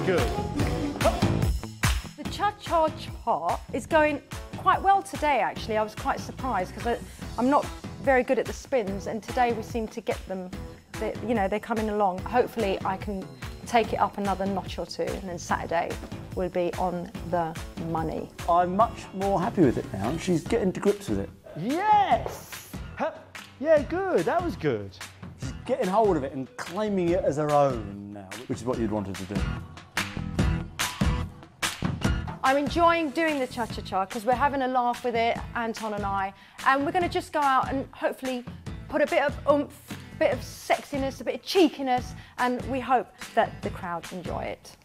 good. The cha-cha-cha is going quite well today, actually. I was quite surprised because I'm not very good at the spins, and today we seem to get them, they're coming along. Hopefully I can take it up another notch or two, and then Saturday will be on the money. I'm much more happy with it now. She's getting to grips with it. Yes! Yeah, good, that was good. She's getting hold of it and claiming it as her own now, which is what you'd want her to do. I'm enjoying doing the cha-cha-cha because we're having a laugh with it, Anton and I, and we're going to just go out and hopefully put a bit of oomph, a bit of sexiness, a bit of cheekiness, and we hope that the crowd enjoy it.